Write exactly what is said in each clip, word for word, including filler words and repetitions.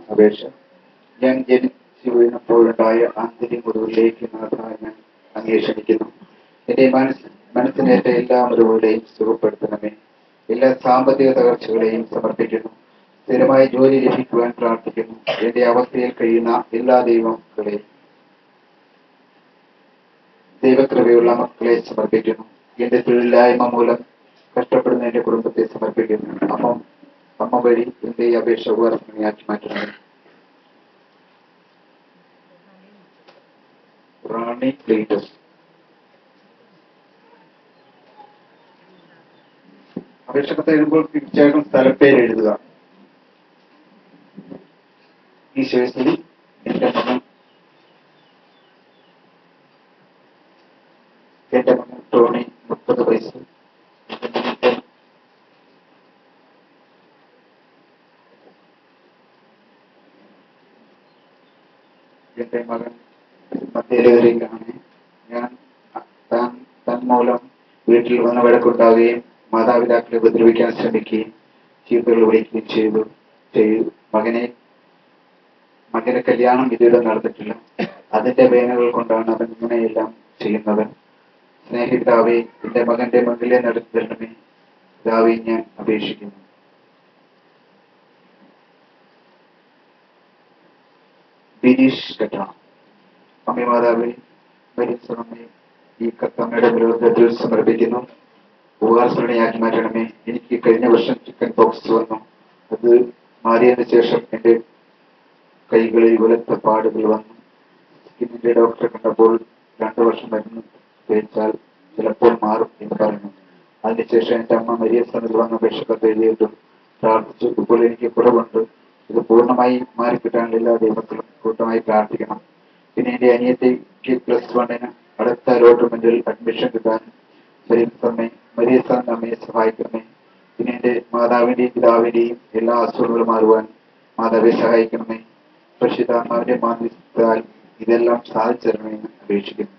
അപേക്ഷ. ഞാൻ ജനിച്ചു വീണപ്പോഴുണ്ടായ ആന്തരിക മുറിവിലേക്ക് നാഥാ ഞാൻ അങ്ങേ ക്ഷണിക്കുന്നു. എന്റെ മനസ്സ് മനസ്സിനേറ്റ എല്ലാ മുറിവുകളെയും സുഖപ്പെടുത്തണമേ. എല്ലാ സാമ്പത്തിക തകർച്ചകളെയും സമർപ്പിക്കുന്നു. സ്ഥിരമായ ജോലി ലഭിക്കുവാൻ പ്രാർത്ഥിക്കുന്നു. എന്റെ അവസ്ഥയിൽ കഴിയുന്ന എല്ലാ ദൈവങ്ങളെയും ദൈവകൃപയുള്ള മക്കളെ സമർപ്പിക്കുന്നു. എന്റെ തൊഴിലില്ലായ്മ മൂലം കഷ്ടപ്പെടുന്ന എന്റെ കുടുംബത്തെ സമർപ്പിക്കുന്നു. അമ്മ അമ്മ വഴി എന്റെ ഈ അപേക്ഷ ഉപകരണമാക്കി മാറ്റണം. റാണി ക്ലീറ്റസ്. അപേക്ഷകത്ത് എഴുതുമ്പോൾ തീർച്ചയായിട്ടും സ്ഥലപ്പേര് എഴുതുക. ഈ ശേഷത്തിൽ എന്റെ മകൻ എന്റെ മകൻ ടോണി മുപ്പത് വയസ്സ്. എന്റെ മകൻ മധ്യലഹരിയിലാണ്. ഞാൻ താൻ തന്മൂലം വീട്ടിൽ വന്ന വഴക്കുണ്ടാവുകയും മാതാപിതാക്കളെ ഉപദ്രവിക്കാൻ ശ്രമിക്കുകയും ചീത്തകൾ വിളിക്കുകയും ചെയ്തു ചെയ്തു മകനെ മകന്റെ കല്യാണം ഇതുവരെ നടന്നിട്ടില്ല. അതിന്റെ വേദനകൾ കൊണ്ടാണ് അവൻ ഇങ്ങനെയെല്ലാം ചെയ്യുന്നത്. സ്നേഹിതാവേ, എന്റെ മകന്റെ മകളെ നടത്തണമേ. പിതാവേ, ഞാൻ അപേക്ഷിക്കുന്നു. ബിനീഷ് കട്ട. അമ്മ മാതാവേ, പരിശ്രമേ, ഈ കത്തമ്മയുടെ വിരോധത്തിൽ സമർപ്പിക്കുന്നു. ഉപകാരസ്മരണയാക്കി മാറ്റണമേ. എനിക്ക് കഴിഞ്ഞ വർഷം ചിക്കൻ പോക്സ് വന്നു. അത് മാറിയതിനു ശേഷം എന്റെ കൈകളിൽ വെളുത്ത പാടുകൾ വന്നു. സ്കിന്നിന്റെ ഡോക്ടറെ കണ്ടപ്പോൾ രണ്ടു വർഷം മരുന്ന് തേച്ചാൽ ചിലപ്പോൾ മാറും എന്ന് പറഞ്ഞു. അതിനുശേഷം എന്റെ അമ്മ മരിയ സന്നിൽ വന്ന അപേക്ഷകത്ത് എഴുതിയിട്ടും പ്രാർത്ഥിച്ചു. ഇപ്പോൾ എനിക്ക് കുറവുണ്ട്. ഇത് പൂർണ്ണമായി മാറിക്കിട്ടാനുള്ള എല്ലാ ദൈവങ്ങളും കൂട്ടമായി പ്രാർത്ഥിക്കണം. പിന്നെ എന്റെ അനിയത്തിക്ക് പ്ലസ് വണ്ണിന് അടുത്ത അലോട്ട്മെന്റിൽ അഡ്മിഷൻ കിട്ടാനും മരിയ സന്ന് അമ്മയെ സഹായിക്കണമേ. പിന്നെ എന്റെ മാതാവിന്റെയും പിതാവിന്റെയും എല്ലാ അസുഖങ്ങളും മാറുവാൻ മാതാവിനെ സഹായിക്കണമേ. പരിശുദ്ധാത്മാവിന്റെ മാധ്യസ്ഥത്താൽ ഇതെല്ലാം സാധിച്ചിരണമെന്ന് അപേക്ഷിക്കുന്നു.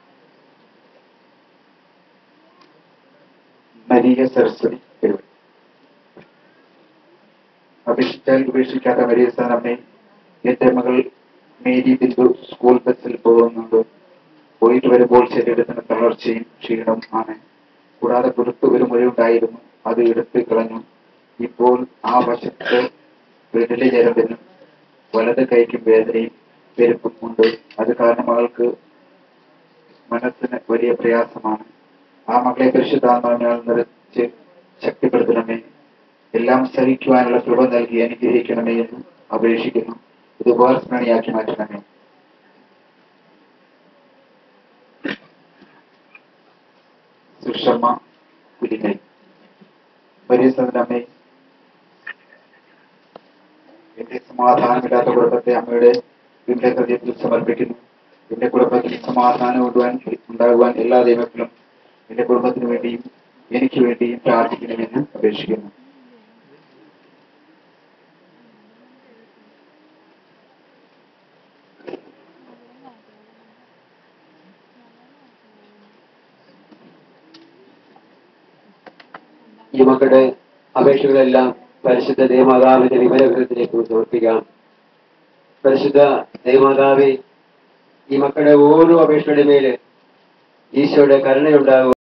മരിയ സരസ്വതി പെരുവൻ. അപേക്ഷിച്ചാൽ ഉപേക്ഷിക്കാത്ത മരിയ സന്നമ്മേ, എന്റെ മകൾ മേരി ബിന്ദു സ്കൂൾ ബസ്സിൽ പോകുന്നുണ്ട്. പോയിട്ട് വരുമ്പോൾ ശരീരത്തിന് തളർച്ചയും ക്ഷീണവും ആണ്. കൂടാതെ പുറത്ത് ഒരു മുറിവുണ്ടായിരുന്നു, അത് എടുത്ത് കളഞ്ഞു. ഇപ്പോൾ ആ വശത്ത് വിരല് ഞരമ്പിനും വലത് കൈക്കും വേദനയും പെരുപ്പും ഉണ്ട്. അത് കാരണം മകൾക്ക് മനസ്സിന് വലിയ പ്രയാസമാണ്. ആ മകളെ പരിശുദ്ധാത്മാവിനാൽ നിറച്ച് ശക്തിപ്പെടുത്തണമേ. എല്ലാം സഹിക്കുവാനുള്ള കൃപ നൽകി അനുഗ്രഹിക്കണമേ എന്ന് അപേക്ഷിക്കുന്നു. ഇത് ഉപകാരസ്മരണയാക്കി മാറ്റണമേ. സുഷമ കുലിക്കൽ. പരിസരമേ, എന്റെ സമാധാനമില്ലാത്ത കുടുംബത്തെ അമ്മയുടെ വിവിധ ഹൃദയത്തിൽ സമർപ്പിക്കുന്നു. എന്റെ കുടുംബത്തിൽ സമാധാനം ഉണ്ടാകുവാൻ ഉണ്ടാകുവാൻ എല്ലാ ദൈവത്തിലും എന്റെ കുടുംബത്തിന് വേണ്ടിയും എനിക്ക് വേണ്ടിയും പ്രാർത്ഥിക്കണമെന്ന് അപേക്ഷിക്കുന്നു. ഈ മക്കളുടെ അപേക്ഷകളെല്ലാം പരിശുദ്ധ ദേവമാതാവിന്റെ വിമലഗ്രഹത്തിലേക്ക് സമർപ്പിക്കാം. പരിശുദ്ധ ദേവമാതാവേ, ഈ മക്കളുടെ ഓരോ അപേക്ഷയുടെ മേല് ഈശോയുടെ കരുണയുണ്ടാകും.